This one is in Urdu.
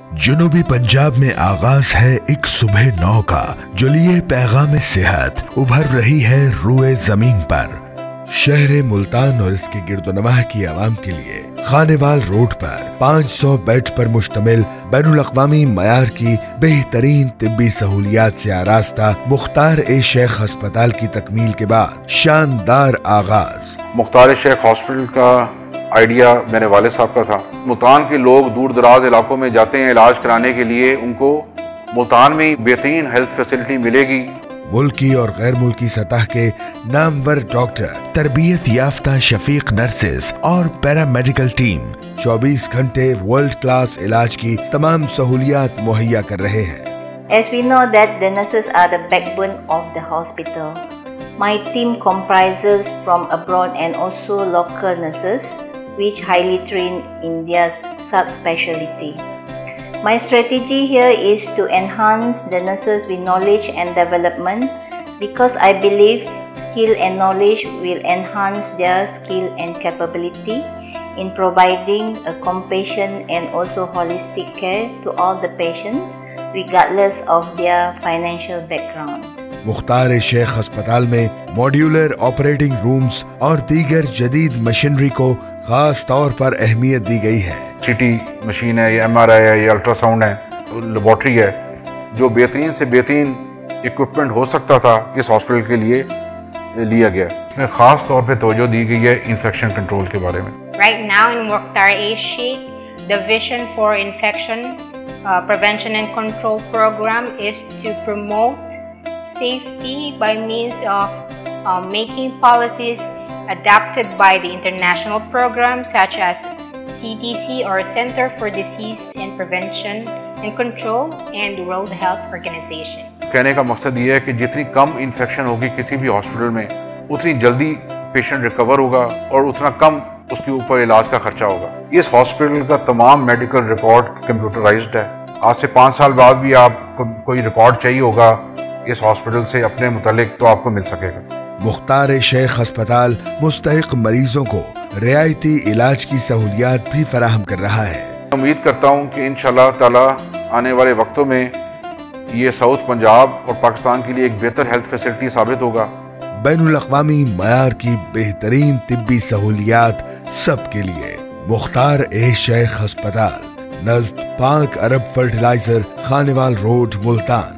جنوبی پنجاب میں آغاز ہے ایک صبح نو کا جو لیے پیغام صحت ابھر رہی ہے روئے زمین پر۔ شہر ملتان اور اس کے گرد و نواح کی عوام کے لیے خانوال روڈ پر 500 بیڈ پر مشتمل بین الاقوامی معیار کی بہترین طبی سہولیات سے آراستہ مختار شیخ ہسپتال کی تکمیل کے بعد شاندار آغاز۔ مختار شیخ ہاسپٹل کا آئیڈیا میرے والد صاحب کا تھا۔ ملتان کے لوگ دور دراز علاقوں میں جاتے ہیں علاج کرانے کے لیے، ان کو ملتان میں بہترین ہیلتھ فیسلٹی ملے گی۔ ملکی اور غیر ملکی سطح کے نامور ڈاکٹر، تربیت یافتہ شفیق نرسز اور پیرامیڈیکل ٹیم 24 گھنٹے ورلڈ کلاس علاج کی تمام سہولیات مہیا کر رہے ہیں۔ As we know that the nurses are the backbone of the hospital, my team comprises from abroad and also local nurses, which highly trained in their subspecialty. My strategy here is to enhance the nurses with knowledge and development because I believe skill and knowledge will enhance their skill and capability in providing a compassionate and also holistic care to all the patients regardless of their financial background. مختار شیخ ہسپتال میں موڈیولر آپریٹنگ رومز اور دیگر جدید مشینری کو خاص طور پر اہمیت دی گئی ہے۔ سی ٹی مشین ہے، یا MRI ہے، یا الٹرا ساؤنڈ ہے، لیبارٹری ہے، جو بہترین سے بہترین اکوپمنٹ ہو سکتا تھا اس ہاسپٹل کے لیے لیا گیا۔ اس میں خاص طور پہ توجہ دی گئی ہے انفیکشن کنٹرول کے بارے میں۔ Right now in Mukhtar Sheikh, the vision for infection prevention and control program is to promote safety by means of making policies adapted by the international programs such as CDC or Center for Disease and Prevention and Control and World Health Organization. کہنے کا مقصد یہ ہے کہ جتنی کم انفیکشن ہوگی کسی بھی ہاسپٹل میں، اتنی جلدی پیشنٹ ریکور ہوگا اور اتنا کم اس کے اوپر علاج کا خرچہ ہوگا۔ اس ہاسپٹل کا تمام میڈیکل ریکارڈ کمپیوٹرائزڈ ہے۔ آج سے 5 سال بعد بھی آپ کو کوئی ریکارڈ چاہیے ہوگا اس ہاسپٹل سے اپنے متعلق تو آپ کو مل سکے گا۔ مختار شیخ ہسپتال مستحق مریضوں کو رعایتی علاج کی سہولیات بھی فراہم کر رہا ہے۔ امید کرتا ہوں کہ انشاءاللہ تعالی آنے والے وقتوں میں یہ ساؤتھ پنجاب اور پاکستان کے لیے ایک بہتر ہیلتھ فیسلٹی ثابت ہوگا۔ بین الاقوامی معیار کی بہترین طبی سہولیات سب کے لیے مختار شیخ ہسپتال، نزد پاک عرب فرٹیلائزر، خانوال روڈ، ملتان۔